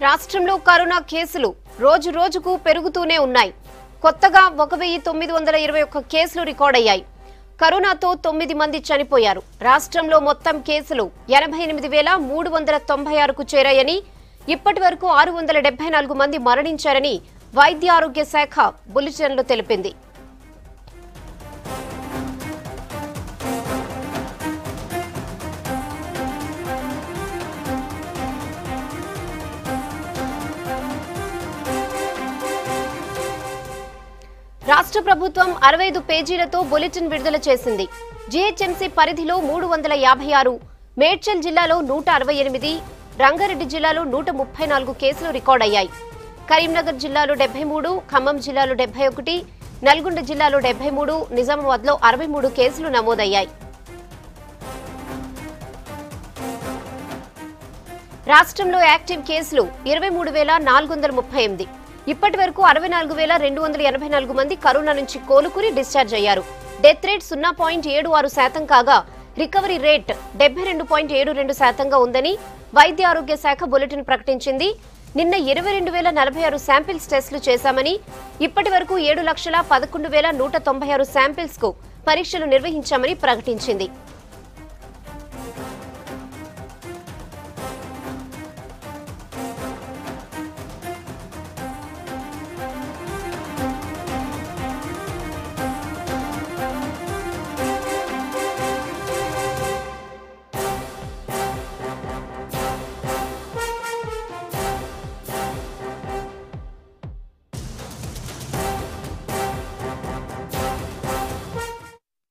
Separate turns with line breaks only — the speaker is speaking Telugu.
రాష్ట్రంలో కరోనా కేసులు రోజు రోజుకు పెరుగుతూనే ఉన్నాయి. కొత్తగా 1921 కేసులు రికార్డయ్యాయి. కరోనాతో 9 మంది చనిపోయారు. రాష్ట్రంలో మొత్తం కేసులు 88,396కు చేరాయని, ఇప్పటివరకు 674 మంది మరణించారని వైద్య ఆరోగ్య శాఖ బులెటిన్లో తెలిపింది. రాష్ట్ర ప్రభుత్వం 65 పేజీలతో బులెటిన్ విడుదల చేసింది. జీహెచ్ఎంసీ పరిధిలో 356, మేడ్చల్ జిల్లాలో 168, రంగారెడ్డి జిల్లాలో 134 కేసులు రికార్డయ్యాయి. కరీంనగర్ జిల్లాలో 73, ఖమ్మం జిల్లాలో 71, నల్గొండ జిల్లాలో 73, నిజామాబాద్లో 63 కేసులు నమోదయ్యాయి. రాష్ట్రంలో యాక్టివ్ కేసులు 23,438. ఇప్పటి వరకు 64,284 మంది కరోనా నుంచి కోలుకుని డిశ్చార్జ్ అయ్యారు. డెత్ రేట్ 0.76% కాగా రికవరీ రేట్ 72.72%గా ఉందని వైద్య ఆరోగ్య శాఖ బులెటిన్ ప్రకటించింది. నిన్న 22,046 శాంపిల్స్ టెస్టులు చేశామని, ఇప్పటి వరకు 7,11,196 శాంపిల్స్ కు పరీక్షలు నిర్వహించామని ప్రకటించింది.